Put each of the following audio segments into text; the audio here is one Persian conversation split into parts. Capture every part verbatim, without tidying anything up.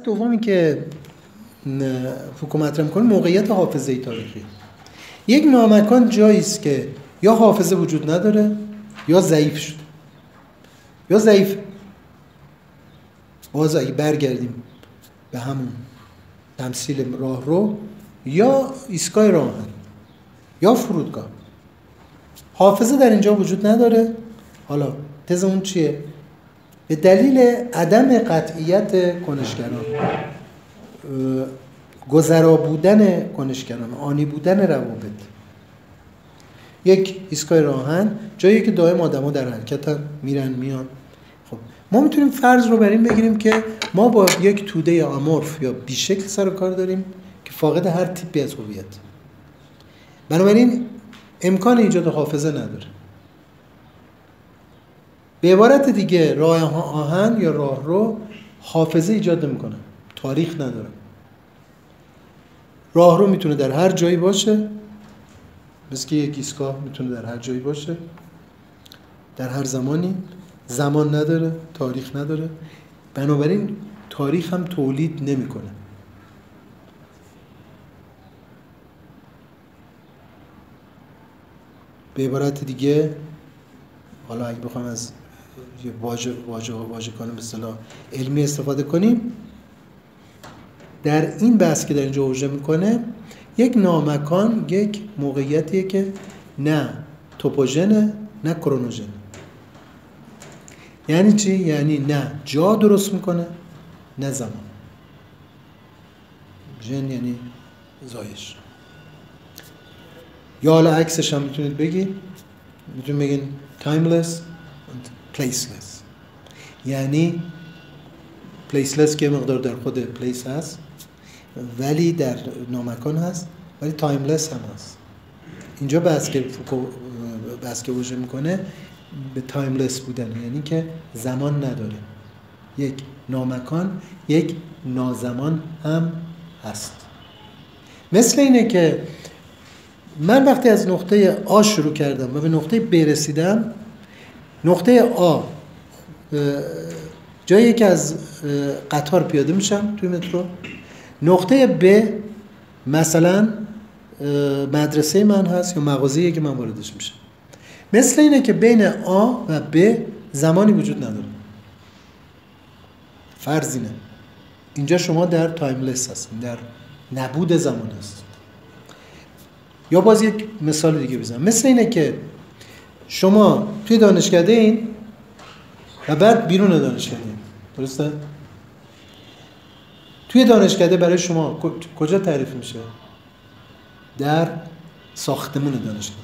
دومی که فوکو مطرح می‌کنه موقعیت حافظه تاریخی. یک نامکان جایی است که یا حافظه وجود نداره یا ضعیف شده یا ضعیف. باز اگه برگردیم به همون تمثیل راهرو یا ایستگاه راهن یا فرودگاه، حافظه در اینجا وجود نداره. حالا تز اون چیه؟ به دلیل عدم قطعیت کنشگران، گذرا بودن کنشگران، آنی بودن روابط. یک ایستگاه راهن جایی که دائم آدم‌ها در حرکتن، میرن میان. خب ما میتونیم فرض رو بر این بگیریم که ما با یک توده آمورف یا بیشکل سر و کار داریم که فاقد هر تیپی از هویت، بنابراین امکان ایجاد حافظه نداره. به عبارت دیگه راه آهن یا راهرو حافظه ایجاد نمیکنه، تاریخ نداره. راهرو میتونه در هر جایی باشه، مثل که یک ایستگاه میتونه در هر جایی باشه، در هر زمانی. زمان نداره، تاریخ نداره، بنابراین تاریخ هم تولید نمیکنه. به عبارت دیگه، حالا اگه بخوام از یه واژه واژه واژگان به اصطلاح علمی استفاده کنیم، در این بحث که در اینجا اوجه میکنه، یک نامکان یک موقعیتیه که نه توپوژنه نه کرونوژنه. یعنی چی؟ یعنی نه جا درست میکنه نه زمان. ژن یعنی زایش. یا حالا عکسش هم میتونید بگید، میتونید بگین timeless and placeless. یعنی placeless که مقدار در خود place هست ولی در نامکان هست، ولی timeless هم هست. اینجا بحث که فوکو بحث که وجه میکنه به تایملس بودن، یعنی که زمان نداره. یک نامکان یک نازمان هم هست. مثل اینه که من وقتی از نقطه آ شروع کردم و به نقطه ب رسیدم، نقطه آ جایی که از قطار پیاده میشم توی مترو، نقطه ب مثلا مدرسه من هست یا مغازه‌ای که من واردش میشم. مثل اینه که بین آ و ب زمانی وجود نداره. فرض اینه اینجا شما در تایملس هستید، در نبود زمان هست. یا باز یک مثال دیگه بزنم، مثل اینه که شما توی دانشکده این و بعد بیرون دانشکده این، درسته؟ توی دانشکده برای شما کجا تعریف میشه؟ در ساختمون دانشکده.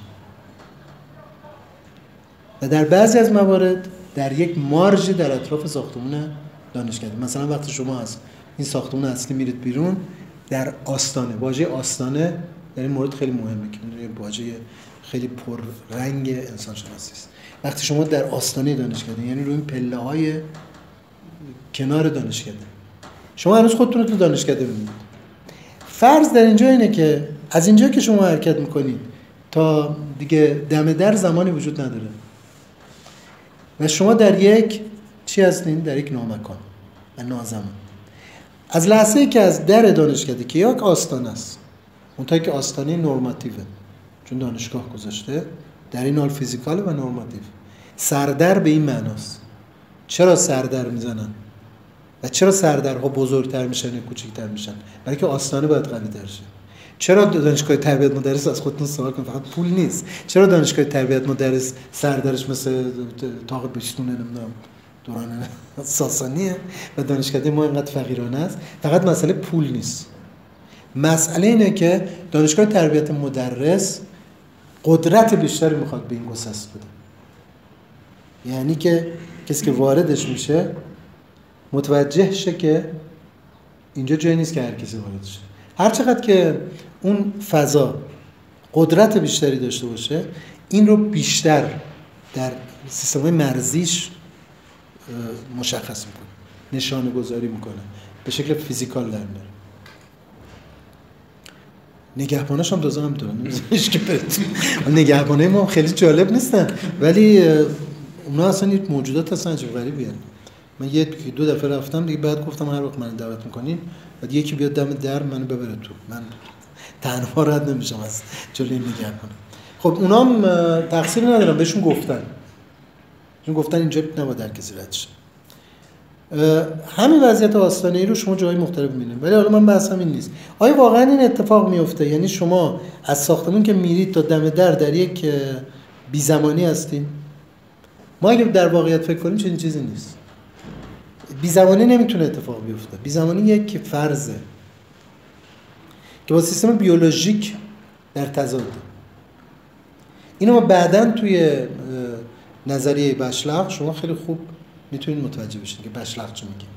و در بعضی از موارد در یک مارژ در اطراف ساختمون دانشکده. مثلا وقتی شما از این ساختمون اصلی میرید بیرون، در آستانه، واژه آستانه در این مورد خیلی مهمه که میدونید واژه خیلی پر رنگ انسان شناسی است. وقتی شما در آستانه دانشکده، یعنی روی این پله‌های کنار دانشکده، شما هنوز خودتون رو تو دانشکده می‌بینید. فرض در اینجا اینه که از اینجا که شما حرکت می‌کنید تا دیگه دم در زمانی وجود نداره و شما در یک چی هستین؟ در یک نامکان و نازمان. از لحظه‌ای که از در دانشکده که یک آستانه است، اونطوری که آستانه نورماتیوه چون دانشگاه گذاشته، در این حال فیزیکاله و نورماتیو. سردر به این معناست. چرا سردر میزنن؟ و چرا سردرها بزرگتر میشن یا کوچکتر میشن؟ برای که آستانه باید قوی‌تر شه. چرا دانشگاه تربیت مدرس، از خودتون سوال کنید، فقط پول نیست، چرا دانشگاه تربیت مدرس سردرش مثل طاق بیستونه نمیدونم دوران ساسانیه و دانشکده ما اینقدر فقیرانه است؟ فقط مسئله پول نیست. مسئله اینه که دانشگاه تربیت مدرس قدرت بیشتری میخواد به این گسست بده. یعنی که کسی که واردش میشه متوجه شه که اینجا جایی نیست که هر کسی وارد شه. هر چقدر که اون فضا قدرت بیشتری داشته باشه، این رو بیشتر در سیستم مرزیش مشخص میکنه، نشانه گذاری میکنه، به شکل فیزیکال در میاره. نگهباناش هم دوزه هم دارن، نمیزنش که براتون نگهبانای ما خیلی جالب نیستن، ولی اونا اصلا یک موجودات هستن عجیب غریبی هستن. من یک دو دفعه رفتم دیگه، بعد گفتم هر وقت من دعوت میکنین بعد یکی بیاد دم در منو ببره تو، من تنها رد نمیشم از جلوی نگهبان. خب اونام تقصیر ندارم، بهشون گفتن چون گفتن اینجا نباید در کسی رد شه. همین وضعیت آستانه‌ای رو شما جای مختلف می‌بینید. ولی حالا من بحثم این نیست. آیا واقعا این اتفاق میفته؟ یعنی شما از ساختمون که میرید تا دم در در یک بی‌زمانی هستین؟ ما اگه در واقعیت فکر کنیم چنین چیزی نیست. بی‌زمانی نمیتونه اتفاق بیفته. بی‌زمانی یک فرضه که با سیستم بیولوژیک در تضاده. اینو ما بعداً توی نظریه بشلق شما خیلی خوب میتونید متوجه بشید که بشلق چی میگه.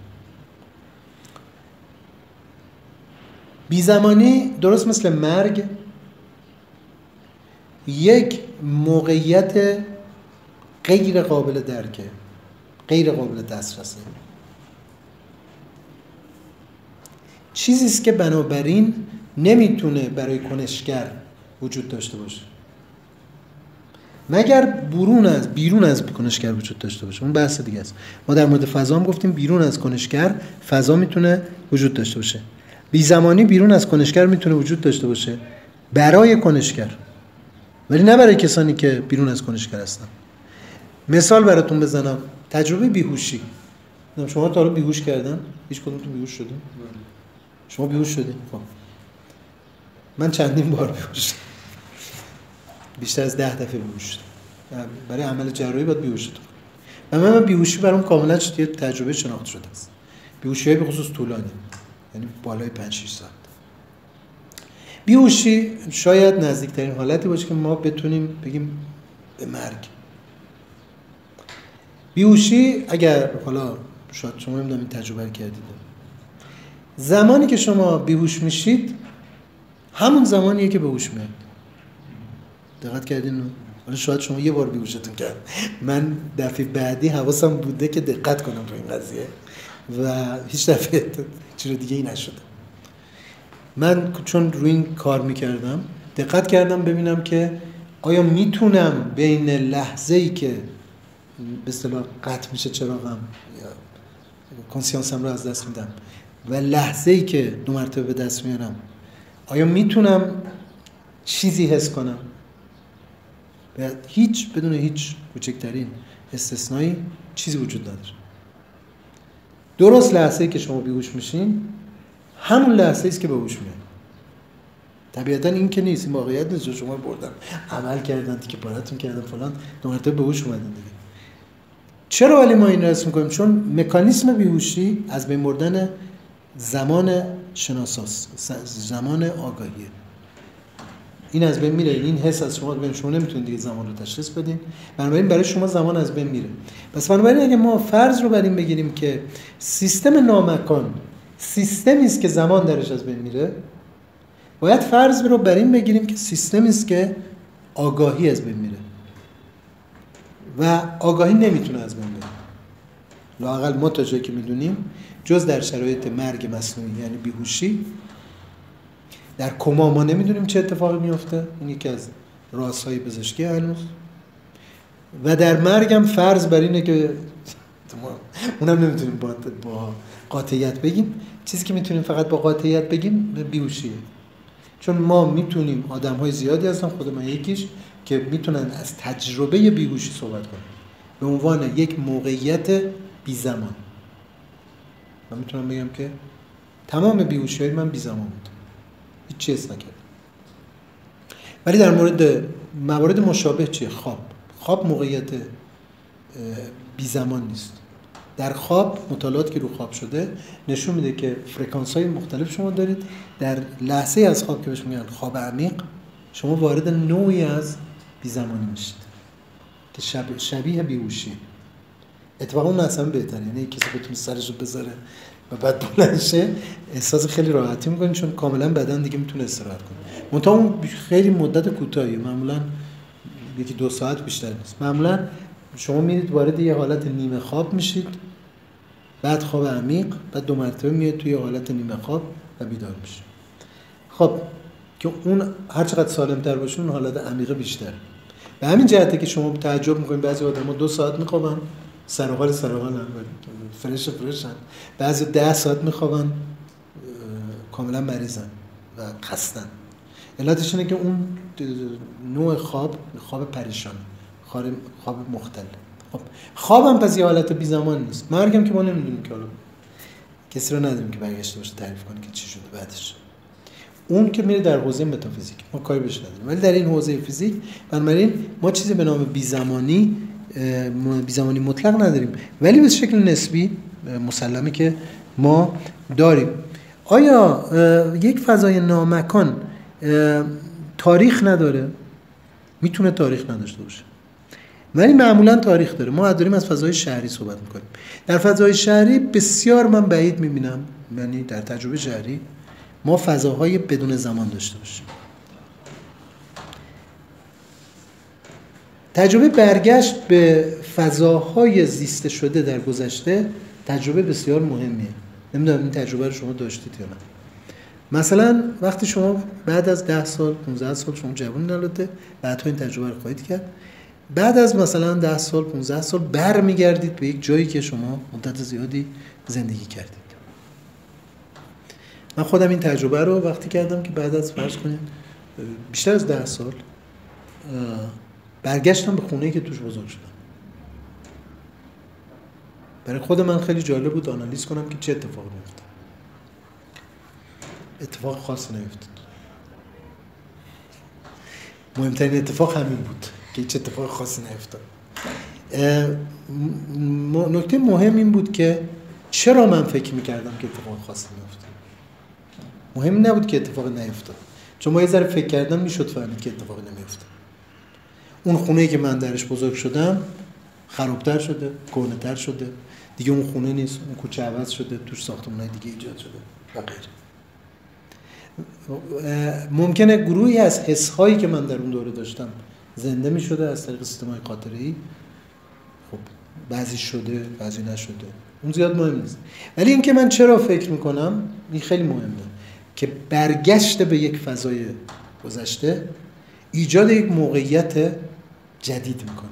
بی‌زمانی درست مثل مرگ یک موقعیت غیر قابل درکه، غیر قابل دسترسه، چیزی است که بنابراین نمیتونه برای کنشگر وجود داشته باشه مگر بیرون از بیرون از کنشگر وجود داشته باشه. اون بحث دیگه است. ما در مورد فضا هم گفتیم بیرون از کنشگر فضا میتونه وجود داشته باشه. بی زمانی بیرون از کنشگر میتونه وجود داشته باشه برای کنشگر، ولی نه برای کسانی که بیرون از کنشگر هستن. مثال براتون بزنم، تجربه بیهوشی. شما تا حالا بیهوش کردن؟ هیچ کدومتون بیهوش شدین؟ شما بیهوش شدین؟ خب من چندین بار بیهوش شدم، بیشتر از ده دفعه بیهوش شدم. برای عمل جراحی باید بیهوش شدم. و من بیهوشی برام کاملا یه تجربه شناخته شده است. بیهوشی‌های به خصوص طولانی، یعنی بالای پنج شش ساعت. بیهوشی شاید نزدیکترین حالتی باشه که ما بتونیم بگیم به مرگ. بیهوشی اگر حالا شاید شما نمیدونم این تجربه رو کردید، زمانی که شما بیهوش میشید همون زمانیه که به هوش میاد. دقت کردین؟ حالا شاید شما یه بار بیهوشتون کرد، من دفعه بعدی حواسم بوده که دقت کنم رو این قضیه و هیچ دفعه چیز دیگه ای نشده. من چون روی این کار میکردم دقت کردم ببینم که آیا میتونم بین لحظه‌ای که به اصطلاح قطع میشه چراغم یا کنسیانسم رو از دست میدم و لحظه‌ای که دو مرتبه به دست میارم، آیا میتونم چیزی حس کنم؟ و هیچ بدون هیچ کوچکترین استثنایی چیزی وجود نداره. درست لحظه‌ای که شما بیهوش میشین همون لحظه‌ای است که به هوش میاد. طبیعتاً این که نیست، این واقعیت نیست. شما بردن عمل کردن که پارتون کردن فلان دو مرتبه به هوش اومدن دیگه. چرا ولی ما این رو رسم می‌کنیم؟ چون مکانیسم بیهوشی از بین بردن زمان شناساست، زمان آگاهیه. این از بین میره، این حس از شما بین شما نمیتونید دیگه زمان رو تشخیص بدین، بنابراین برای شما زمان از بین میره. پس بنابراین اگه ما فرض رو بر این بگیریم که سیستم نامکان سیستمی است که زمان درش از بین میره، باید فرض رو بر این بگیریم که سیستمی است که آگاهی از بین میره و آگاهی نمیتونه از بین بره. لااقل ما تا جایی که میدونیم جز در شرایط مرگ مصنوعی یعنی بیهوشی، در کما ما نمیدونیم چه اتفاقی میفته. این یکی از رازهای پزشکی هنوز. و در مرگ هم فرض بر اینه که اونم نمیتونیم با, با قاطعیت بگیم. چیزی که میتونیم فقط با قاطعیت بگیم بیهوشیه. چون ما میتونیم آدم‌های زیادی هستن، خود من یکیش، که میتونن از تجربه بیهوشی صحبت کنن به عنوان یک موقعیت بی زمان. من میتونم بگم که تمام بیهوشی‌های من بی زمان بود، هیچ چیز نکردم. ولی در مورد موارد مشابه چیه؟ خواب خواب موقعیت بی زمان نیست. در خواب مطالعاتی که رو خواب شده نشون میده که فرکانس‌های مختلف شما دارید. در لحظه از خواب که بهش میگن خواب عمیق، شما وارد نوعی از بی زمانی میشید که شبیه, شبیه بیهوشی. اتفاقا اون اصلا بهتره، یعنی کسی بتونه سرش رو بذاره و بعد بلند شه، احساس خیلی راحتی میکنید چون کاملا بدن دیگه میتونه استراحت کنه. منتها اون خیلی مدت کوتاهیه، معمولا یکی دو ساعت بیشتر نیست. معمولا شما میرید وارد یه حالت نیمه خواب میشید، بعد خواب عمیق، بعد دو مرتبه میاد توی حالت نیمه خواب و بیدار میشه. خب که اون هر چقدر سالم‌تر باشه اون حالت عمیق بیشتر. به همین جهته که شما تعجب میکنید بعضی آدم‌ها دو ساعت میخوابن، سرحال سرحال فرش فرشن، بعضی ده ساعت میخوابن کاملا مریضن و خستن. علتش اینه که اون نوع خواب خواب پریشان، خواب خواب مختل. خب خوابم پس یه حالت بی زمان نیست. مرگم که ما نمیدونیم که حالا کسی رو نداریم که برگشته باشه تعریف کنه که چی شده بعدش. اون که میره در حوزه متافیزیک، ما کاری بهش نداریم. ولی در این حوزه فیزیک بنابراین ما چیزی به نام بی زمانی بی زمانی مطلق نداریم، ولی به شکل نسبی مسلمه که ما داریم. آیا یک فضای نامکان تاریخ نداره؟ میتونه تاریخ نداشته باشه، ولی معمولا تاریخ داره. ما داریم از فضای شهری صحبت میکنیم. در فضای شهری بسیار من بعید میبینم، یعنی در تجربه شهری ما فضاهای بدون زمان داشته باشیم. تجربه برگشت به فضاهای زیسته شده در گذشته تجربه بسیار مهمیه. نمیدونم این تجربه رو شما داشتید یا نه. مثلا وقتی شما بعد از ده سال پانزده سال شما جوان البته بعدها این تجربه رو خواهید کرد، بعد از مثلا ده سال پانزده سال برمیگردید به یک جایی که شما مدت زیادی زندگی کردید. من خودم این تجربه رو وقتی کردم که بعد از فرض کنید بیشتر از ده سال برگشتم به خونه‌ای که توش بزرگ شدم. برای خود من خیلی جالب بود آنالیز کنم که چه اتفاقی میفته. اتفاق خاصی نیفتاد. مهمترین اتفاق همین بود که هیچ اتفاق خاصی نیفتاد. نکته مهم این بود که چرا من فکر میکردم که اتفاق خاصی میفته. مهم نبود که اتفاق نیفتاد، چون ما یه ذره فکر کردم میشد فهمید که اتفاق نمیفته. اون خونه‌ای که من درش بزرگ شدم خرابتر شده، کهنه‌تر شده، دیگه اون خونه نیست، اون کوچه عوض شده، توش ساختمان‌های دیگه ایجاد شده و غیره. ممکنه گروهی از حس‌هایی که من در اون دوره داشتم زنده می‌شده از طریق سیستم‌های خاطره‌ای. خب بعضی شده، بعضی نشده، اون زیاد مهم نیست. ولی اینکه من چرا فکر می‌کنم این خیلی مهمه که برگشت به یک فضای گذشته ایجاد یک موقعیت جدید میکنه.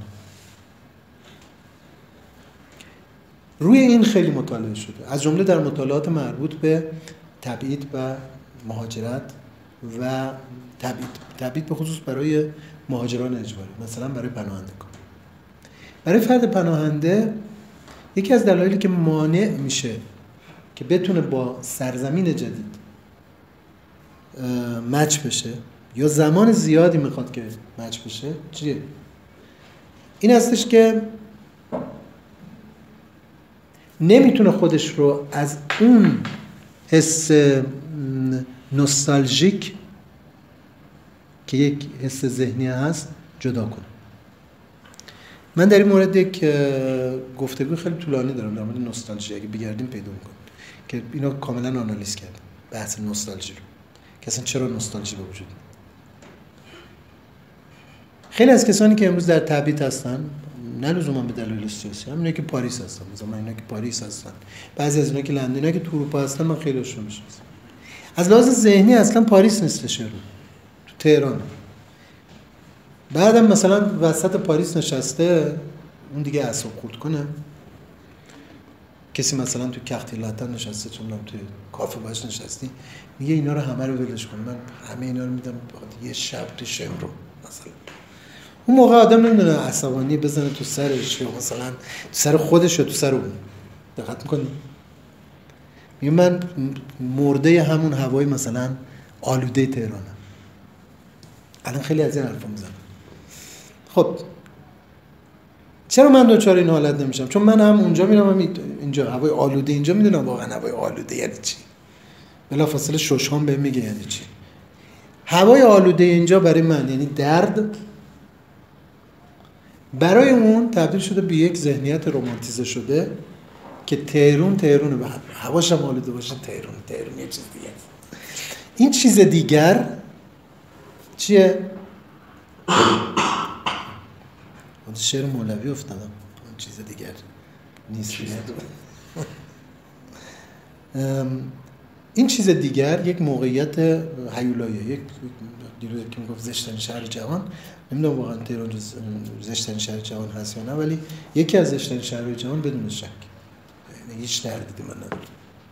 روی این خیلی مطالعه شده، از جمله در مطالعات مربوط به تبعید و مهاجرت و تبعید تبعید به خصوص برای مهاجران اجباری، مثلا برای پناهندگان. برای فرد پناهنده یکی از دلایلی که مانع میشه که بتونه با سرزمین جدید مچ بشه یا زمان زیادی میخواد که مچ بشه چیه؟ این هستش که نمیتونه خودش رو از اون حس نوستالژیک که یک حس ذهنی هست جدا کنه. من در این مورد یک گفتگو خیلی طولانی دارم در مورد نوستالژی، اگه بگردیم پیدا میکنیم که اینو کاملا آنالیز کردم، بحث نوستالژی رو که اصلا چرا نوستالژی به وجود میاد. خیلی از کسانی که امروز در تبعید هستن نه لزوما به دلایل سیاسی، همینه که پاریس هستن، مثلا اینا که پاریس هستن، بعضی از اینا که لندن، اینا که تو اروپا هستن، من خیلی هاشون میشناسم. از لحاظ ذهنی اصلا پاریس نیستش، رو تو تهران. بعدم مثلا وسط پاریس نشسته، اون دیگه اعصاب خورد کنه. کسی مثلا تو کختی لاتن نشسته، چون من توی کافه باش نشستی، میگه اینا رو همه رو ولش کن، من همه اینا رو میدم یه شب تو شمرو مثلا. اون موقع آدم نمیدونه عصبانی بزنه تو سرش یا مثلا تو سر خودش یا تو سر اون. دقت میکنی؟ میگه من مرده همون هوای مثلا آلوده تهرانم. الان خیلی از این حرفا میزنم. خب چرا من دوچار این حالت نمیشم؟ چون من هم اونجا میرم هم اینجا هوای آلوده اینجا میدونم واقعا هوای آلوده یعنی چی. بلافاصله شوشان بهم میگه یعنی چی. هوای آلوده اینجا برای من یعنی درد، برای اون تبدیل شده به یک ذهنیت رمانتیزه شده که تهرون تهرونه، به هواش هم آلوده باشه تهرون تهرون یه چیز دیگه. این چیز دیگر چیه؟ من شعر مولوی افتادم. این چیز دیگر نیست. این چیز دیگر یک موقعیت هیولاییه، یک دیروز که میگفت زشت‌ترین شهر جهان، نمیدونم واقعا تهران زشت‌ترین شهر جهان هست یا نه، ولی یکی از زشت‌ترین شهرهای جهان بدون شک، هیچ تردیدی من ندارم.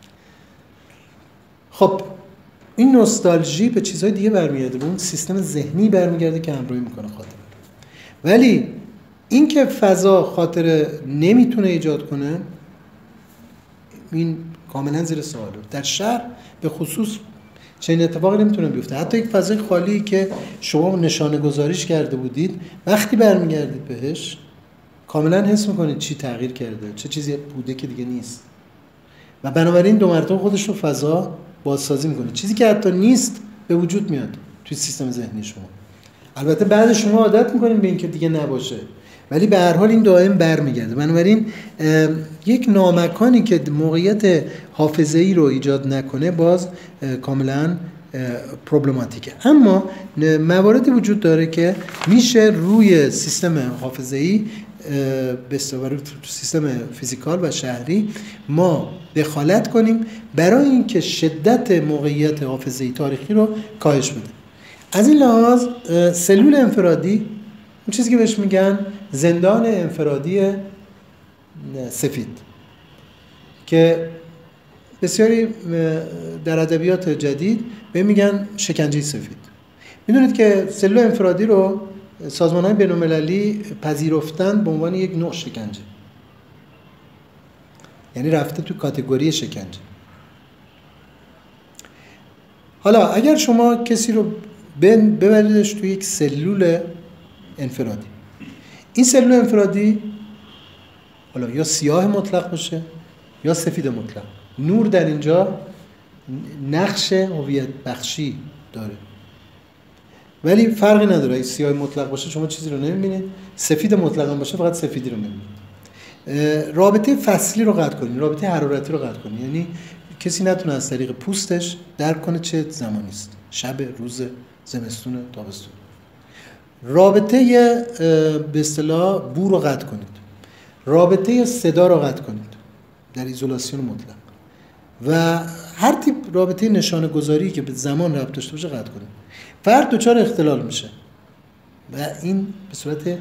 خب این نوستالژی به چیزهای دیگه برمیگرده، به اون سیستم ذهنی برمیگرده که همراهی میکنه خاطره. ولی این که فضا خاطره نمیتونه ایجاد کنه، این کاملا زیر سواله. در شهر به خصوص چنین اتفاقی نمیتونه بیفته. حتی یک فضای خالی که شما نشانه گذاریش کرده بودید، وقتی برمیگردید بهش کاملا حس میکنید چی تغییر کرده، چه چیزی بوده که دیگه نیست، و بنابراین دو مرتبه خودش رو فضا بازسازی میکنه. چیزی که حتی نیست به وجود میاد توی سیستم ذهنی شما. البته بعد شما عادت میکنید به این که دیگه نباشه، ولی به هر حال این دائم برمیگرده. بنابراین یک نامکانی که موقعیت حافظه‌ای رو ایجاد نکنه باز کاملا پروبلماتیکه. اما مواردی وجود داره که میشه روی سیستم حافظه‌ای به اصطلاح سیستم فیزیکال و شهری ما دخالت کنیم برای اینکه شدت موقعیت حافظه‌ای تاریخی رو کاهش بده. از این لحاظ سلول انفرادی، اون چیزی که بهش میگن زندان انفرادی سفید، که بسیاری در ادبیات جدید به میگن شکنجه سفید. میدونید که سلول انفرادی رو سازمان‌های بین‌المللی پذیرفتن به عنوان یک نوع شکنجه، یعنی رفته تو کاتگوری شکنجه. حالا اگر شما کسی رو ببریدش تو یک سلول انفرادی، این سلول انفرادی حالا یا سیاه مطلق باشه یا سفید مطلق، نور در اینجا نقش هویت بخشی داره، ولی فرقی نداره. اگه سیاه مطلق باشه شما چیزی رو نمیبینید، سفید مطلق هم باشه فقط سفیدی رو میبینید. رابطه فصلی رو قطع کنید، رابطه حرارتی رو قطع کنید، یعنی کسی نتونه از طریق پوستش درک کنه چه زمانی است، شب، روز، زمستون، تابستون. رابطه به اصطلاح بو رو قطع کنید، رابطه صدا رو قطع کنید در ایزولاسیون مطلق، و هر تیپ رابطه نشانه گذاری که به زمان ربط داشته باشه قطع کنید. فرد دچار اختلال میشه و این به صورت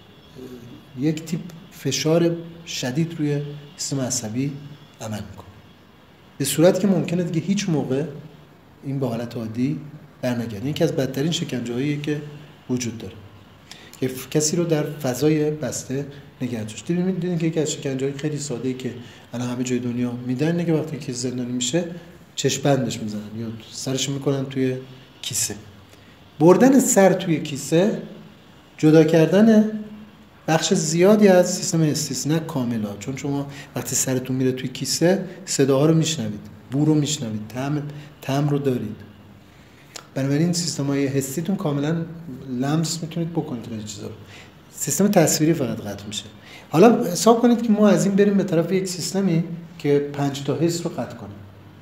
یک تیپ فشار شدید روی سیستم عصبی عمل میکنه، به صورتی که ممکنه دیگه هیچ موقع این به حالت عادی برنگرده. یکی از بدترین شکنجه‌هایی که وجود داره که کسی رو در فضای بسته نگه داشت. دیدین که یکی از شکنجه‌های خیلی ساده‌ای که الان همه جای دنیا میدن اینه که وقتی که زندانی میشه چشم بندش میزنن یا سرش میکنن توی کیسه. بردن سر توی کیسه جدا کردن بخش زیادی از سیستم حسی، نه کاملا، چون شما وقتی سرتون میره توی کیسه صداها رو میشنوید، بو رو میشنوید، طعم طعم رو دارید. بنابراین سیستم‌های حسیتون کاملا لمس میتونید بکنید خیلی چیزا رو. سیستم تصویری فقط قطع میشه. حالا حساب کنید که ما از این بریم به طرف یک سیستمی که پنج تا حس رو قطع کنه،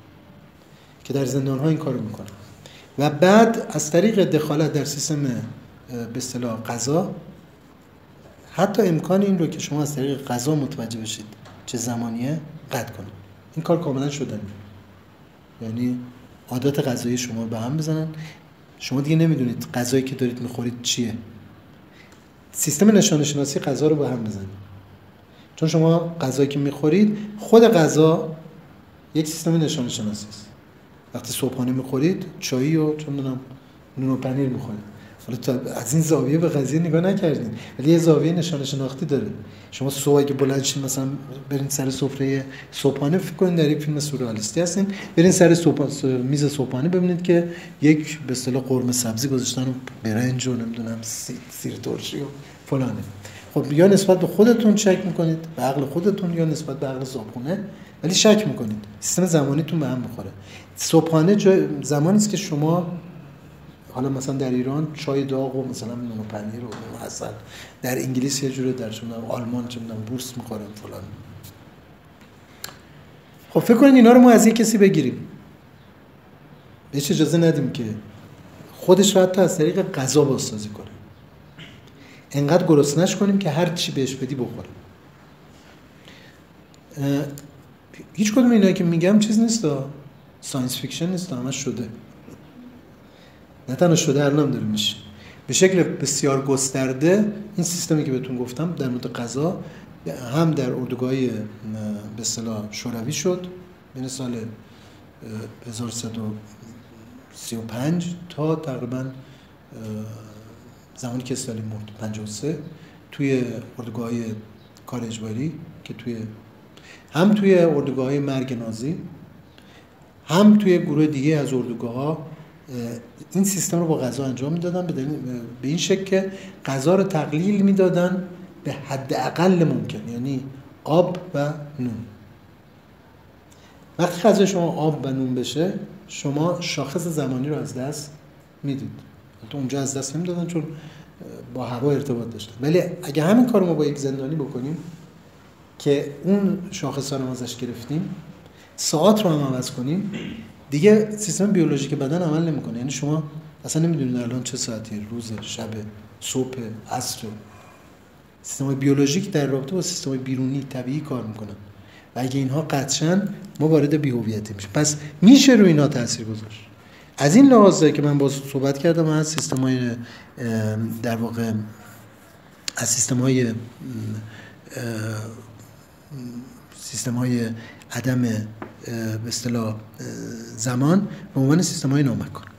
که در زندان‌ها این کارو میکنه، و بعد از طریق دخالت در سیستم به اصطلاح غذا حتی امکان این رو که شما از طریق غذا متوجه بشید چه زمانیه قطع کنید. این کار کاملا شدنی، یعنی عادات غذایی شما رو به هم بزنن، شما دیگه نمیدونید غذایی که دارید میخورید چیه. سیستم نشانه شناسی غذا رو به هم بزنید، چون شما غذایی که میخورید خود غذا یک سیستم نشانه شناسی است. وقتی صبحانه میخورید چایی و چون نونم نون و پنیر میخورید، حالا تا از این زاویه به قضیه نگاه نکردین، ولی یه زاویه نشانه شناختی داره. شما صبح اگه بلند شین مثلا برین سر سفره صبحانه، فکر کنید در یک فیلم سورئالیستی هستین، برین سر صبح میز صبحانه ببینید که یک به اصطلاح قرمه سبزی گذاشتن و برنج و نمیدونم سیر ترشی و فلانه. خب یا نسبت به خودتون شک میکنید، به عقل خودتون، یا نسبت به عقل صبحونه، ولی شک میکنید. سیستم زمانیتون به هم میخوره. صبحانه زمانی است که شما حالا مثلا در ایران چای داغ و مثلا نون و پنیر و عسل، در انگلیس یه جوره، در چون آلمان چون بورس میخورن فلان. خب فکر کنید اینا رو ما از یک کسی بگیریم، بهش اجازه ندیم که خودش رو حتی از طریق غذا بازسازی کنه، انقدر گرسنه‌اش کنیم که هر چی بهش بدی بخوره. هیچ کدوم اینایی که میگم چیز نیست، ساینس فیکشن نیست، همش شده. نه تنها شده، الان هم داره میشه به شکل بسیار گسترده. این سیستمی که بهتون گفتم در مورد غذا هم در اردوگاه‌های به اصطلاح شوروی شد بین سال هزار و سیصد و سی و پنج تا تقریبا زمانی که استالین مرد پنجاه و سه، توی اردوگاه‌های کار اجباری که توی هم توی اردوگاه‌های مرگ نازی هم توی گروه دیگه از اردوگاه‌ها این سیستم رو با غذا انجام میدادن، به این شکل که غذا رو تقلیل میدادن به حد اقل ممکن، یعنی آب و نون. وقتی غذا شما آب و نون بشه، شما شاخص زمانی رو از دست میدید. تو اونجا از دست نمیدادن چون با هوا ارتباط داشتن، ولی اگه همین کارو ما با یک زندانی بکنیم که اون شاخصا رو ازش گرفتیم، ساعت رو هم عوض کنیم، دیگه سیستم بیولوژیک بدن عمل نمیکنه. یعنی شما اصلا نمیدونید الان چه ساعتی، روز، شب، صبح، عصر. سیستم بیولوژیک در رابطه با سیستم بیرونی طبیعی کار میکنن و اگه اینها قطعاً ما وارد بی‌هویتی میشیم. پس میشه روی اینا تاثیر گذاشت. از این لحاظه که من باز صحبت کردم از سیستم‌های در واقع از سیستم‌های سیستم‌های عدم به اصطلاح زمان به عنوان سیستم‌های نامکان.